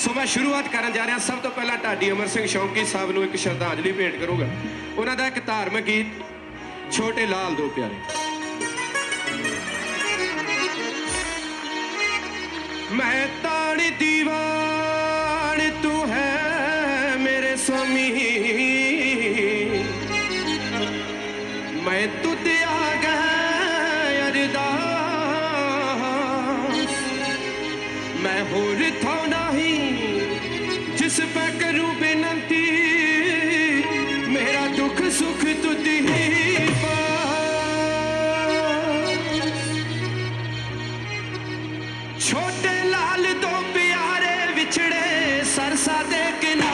सो मैं शुरुआत करन जा रहा। सब तो पहला ढाडी अमर सिंह शौंकी साहब नूं एक श्रद्धांजलि भेंट करूँगा। उन्हां दा एक धार्मिक गीत छोटे लाल दो प्यारे। मैं ताड़ी दीवान तू है मेरे स्वामी, मैं तुझ आ गया अरदास, मैं होर था नहीं जिस पे करूं बेनती, मेरा दुख सुख तुझ ही पास। छोटे लाल दो प्यारे विछड़े सरसा दे किनारे,